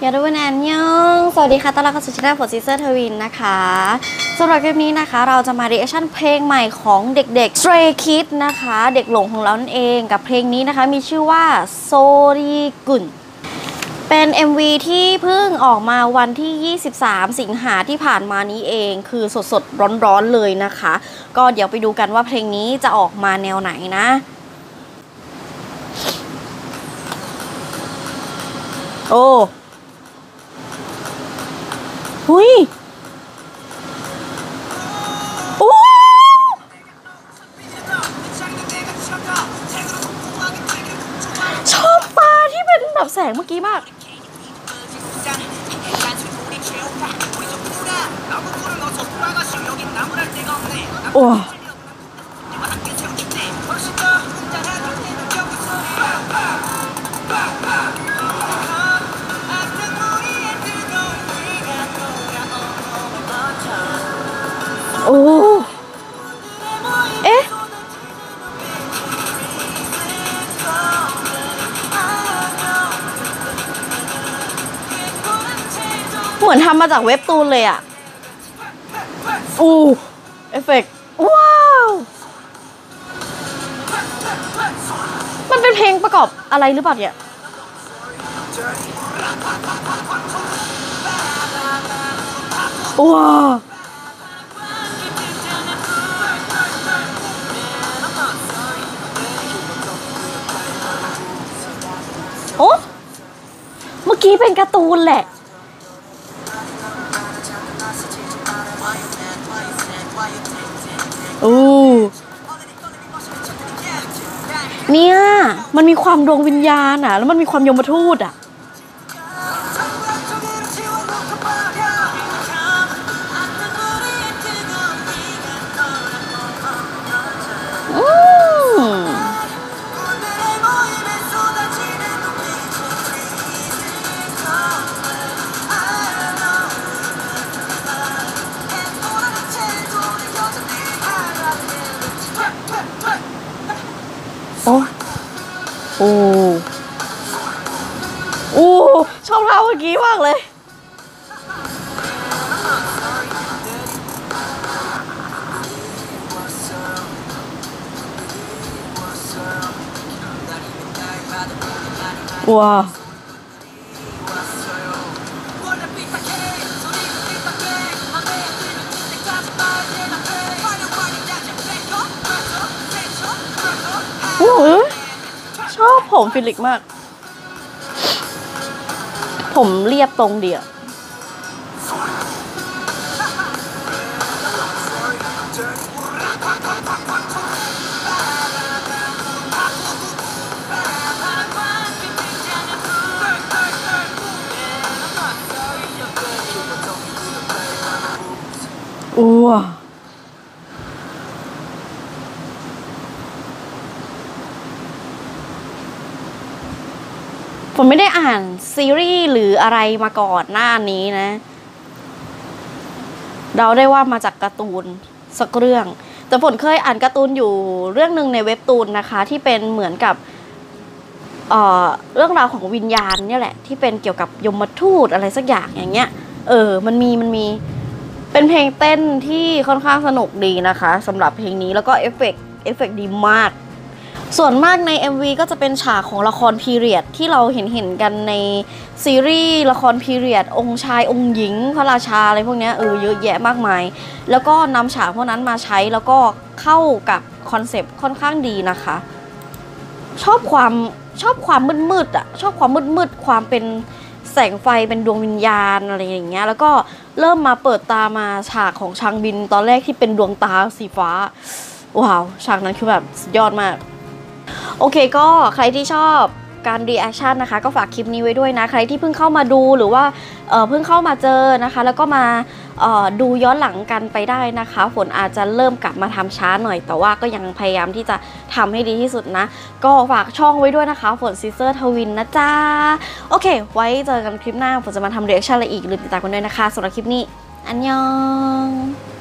ยาดูนานยองสวัสดีค่ะต้อนรับเข้าสู่ช่องฝนซิสเตอร์ทวินนะคะสำหรับคลิปนี้นะคะเราจะมารีแอคชั่นเพลงใหม่ของเด็กๆ Stray Kids นะคะเด็กหลงของเรานั่นเองกับเพลงนี้นะคะมีชื่อว่า Sorry-gun เป็น MV ที่เพิ่งออกมาวันที่23สิงหาที่ผ่านมานี้เองคือสดๆร้อนๆเลยนะคะก็เดี๋ยวไปดูกันว่าเพลงนี้จะออกมาแนวไหนนะโอ้หุยโอ้ชอบตาที่เป็นแบบแสงเมื่อกี้มากโอ้โอ้เอ๊ะเหมือนทำมาจากเว็บตูนเลยอ่ะอู้เอฟเฟกต์ว้าวมันเป็นเพลงประกอบอะไรหรือเปล่าเนี่ยว้าวโอ้เมื่อกี้เป็นการ์ตูนแหละโอ้เนี่ยมันมีความดวงวิญญาณอ่ะแล้วมันมีความยมทูตอ่ะโอ้โอ้โอ้ชอบท่าเมื่อกี้มากเลยว้าโอ้ชอบผมฟิลิกมากผมเรียบตรงเดียวว้าผมไม่ได้อ่านซีรีส์หรืออะไรมาก่อนหน้านี้นะเราได้ว่ามาจากการ์ตูนสักเรื่องแต่ฝนเคยอ่านการ์ตูนอยู่เรื่องหนึ่งในเว็บตูนนะคะที่เป็นเหมือนกับเรื่องราวของวิญญาณเนี่ยแหละที่เป็นเกี่ยวกับยมทูตอะไรสักอย่างอย่างเงี้ยมันมีเป็นเพลงเต้นที่ค่อนข้างสนุกดีนะคะสำหรับเพลงนี้แล้วก็เอฟเฟกต์ดีมากส่วนมากใน MV ก็จะเป็นฉากของละครพีเรียดที่เราเห็นกันในซีรีส์ละครพีเรียดองค์ชายองค์หญิงพระราชาอะไรพวกนี้เยอะแยะมากมายแล้วก็นำฉากพวกนั้นมาใช้แล้วก็เข้ากับคอนเซปต์ค่อนข้างดีนะคะชอบความมืดๆอ่ะชอบความมืดความเป็นแสงไฟเป็นดวงวิญญาณอะไรอย่างเงี้ยแล้วก็เริ่มมาเปิดตามาฉากของชางบินตอนแรกที่เป็นดวงตาสีฟ้าว้าวฉากนั้นคือแบบสุดยอดมากโอเคก็ใครที่ชอบการรีแอคชั่นนะคะก็ฝากคลิปนี้ไว้ด้วยนะใครที่เพิ่งเข้ามาดูหรือว่าเพิ่งเข้ามาเจอนะคะแล้วก็มาดูย้อนหลังกันไปได้นะคะฝนอาจจะเริ่มกลับมาทำช้าหน่อยแต่ว่าก็ยังพยายามที่จะทำให้ดีที่สุดนะก็ฝากช่องไว้ด้วยนะคะฝนซิสเตอร์ทวินนะจ๊ะโอเคไว้เจอกันคลิปหน้าฝนจะมาทำรีแอคชั่นอะไรอีกลืมติดตามกันด้วยนะคะสำหรับคลิปนี้อันยอง